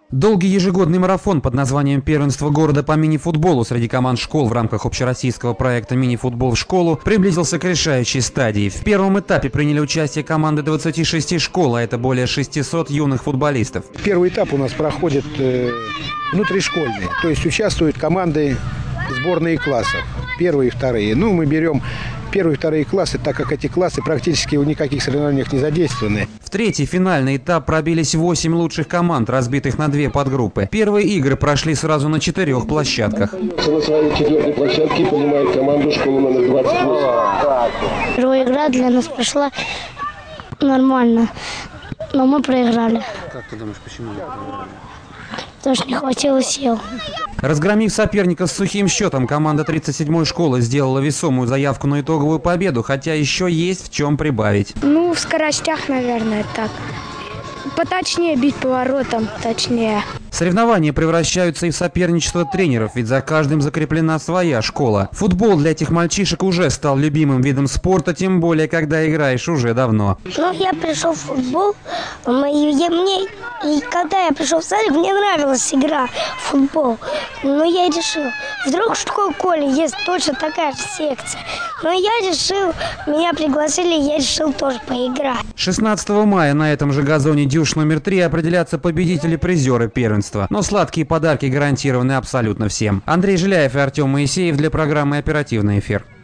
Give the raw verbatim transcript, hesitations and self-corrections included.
Долгий ежегодный марафон под названием «Первенство города по мини-футболу» среди команд школ в рамках общероссийского проекта «Мини-футбол в школу» приблизился к решающей стадии. В первом этапе приняли участие команды двадцати шести школ, а это более шестисот юных футболистов. Первый этап у нас проходит э, внутришкольный, то есть участвуют команды сборные классов, первые и вторые. Ну, мы берем первые и вторые классы, так как эти классы практически в никаких соревнованиях не задействованы. В третий финальный этап пробились восемь лучших команд, разбитых на две подгруппы. Первые игры прошли сразу на четырех площадках. На своей четвертой площадке принимает команду школы номер двадцать восемь. Первая игра для нас прошла нормально, но мы проиграли. Как ты думаешь, почему мы проиграли? Потому что не хватило сил. Разгромив соперника с сухим счетом, команда тридцать седьмой школы сделала весомую заявку на итоговую победу, хотя еще есть в чем прибавить. Ну, в скоростях, наверное, так. Поточнее бить поворотом, точнее. Соревнования превращаются и в соперничество тренеров, ведь за каждым закреплена своя школа. Футбол для этих мальчишек уже стал любимым видом спорта, тем более, когда играешь уже давно. Ну, я пришел в футбол, и, я, мне, и когда я пришел в садик, мне нравилась игра в футбол. Но я решил, вдруг в школе есть точно такая же секция. Но я решил, меня пригласили, я решил тоже поиграть. шестнадцатого мая на этом же газоне дюш номер три определятся победители-призеры первенства. Но сладкие подарки гарантированы абсолютно всем. Андрей Жиляев и Артем Моисеев для программы «Оперативный эфир».